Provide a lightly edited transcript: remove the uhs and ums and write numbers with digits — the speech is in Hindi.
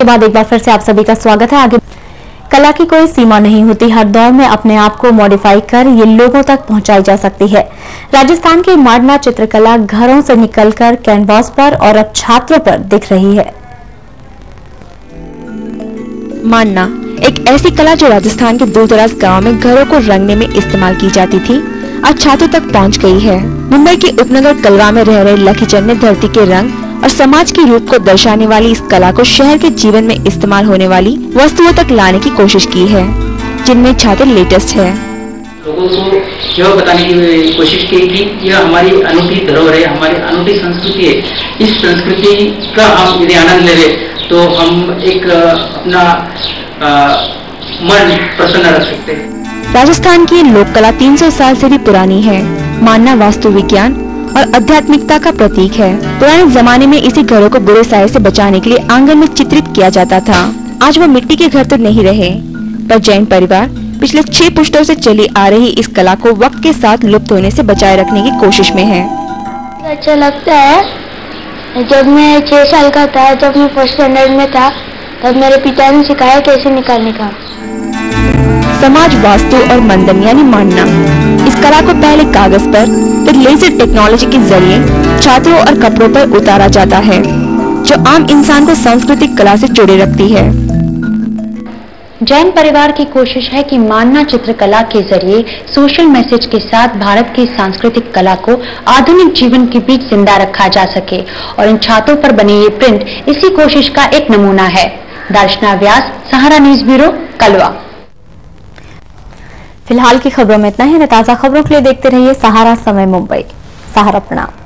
के बाद एक बार फिर से आप सभी का स्वागत है। आगे कला की कोई सीमा नहीं होती, हर दौर में अपने आप को मॉडिफाई कर ये लोगों तक पहुंचाई जा सकती है। राजस्थान की मांडना चित्रकला घरों से निकलकर कैनवास पर और अब छात्रों पर दिख रही है। मांडना एक ऐसी कला जो राजस्थान के दूर-दराज गाँव में घरों को रंगने में इस्तेमाल की जाती थी, आज छात्रों तक पहुंच गई है। मुंबई के उपनगर कलवा में रह रहे लखीचंद ने धरती के रंग और समाज के रूप को दर्शाने वाली इस कला को शहर के जीवन में इस्तेमाल होने वाली वस्तुओं तक लाने की कोशिश की है, जिनमें छात्र लेटेस्ट है। लोगों को यह बताने की कोशिश की कि यह हमारी अनूठी धरोहर है, हमारी अनूठी संस्कृति है। इस संस्कृति का हम यदि आनंद ले तो हम एक अपना मन प्रसन्न रख सकते हैं। राजस्थान की लोक कला 300 साल से भी पुरानी है। मांडना वास्तु विज्ञान और आध्यात्मिकता का प्रतीक है। पुराने जमाने में इसी घरों को बुरे साये से बचाने के लिए आंगन में चित्रित किया जाता था। आज वो मिट्टी के घर तो नहीं रहे, पर जैन परिवार पिछले 6 पुश्तों से चली आ रही इस कला को वक्त के साथ लुप्त होने से बचाए रखने की कोशिश में है। अच्छा लगता है। जब मैं 6 साल का था, जब मैं फर्स्ट स्टैंडर्ड में था, तब मेरे पिता ने सिखाया कैसे निकालने का। समाज वास्तु और मंडन यानी मांडना, इस कला को पहले कागज पर फिर लेजर टेक्नोलॉजी के जरिए छात्रों और कपड़ों पर उतारा जाता है, जो आम इंसान को सांस्कृतिक कला से जोड़े रखती है। जैन परिवार की कोशिश है कि मांडना चित्रकला के जरिए सोशल मैसेज के साथ भारत की सांस्कृतिक कला को आधुनिक जीवन के बीच जिंदा रखा जा सके, और इन छातों पर बनी ये प्रिंट इसी कोशिश का एक नमूना है। Darshana Vyas, Sahara news bureau, Kalwa. फिलहाल की खबरों में इतना ही। ताजा खबरों के लिए देखते रहिए सहारा समय मुंबई। सहारा प्रणाम।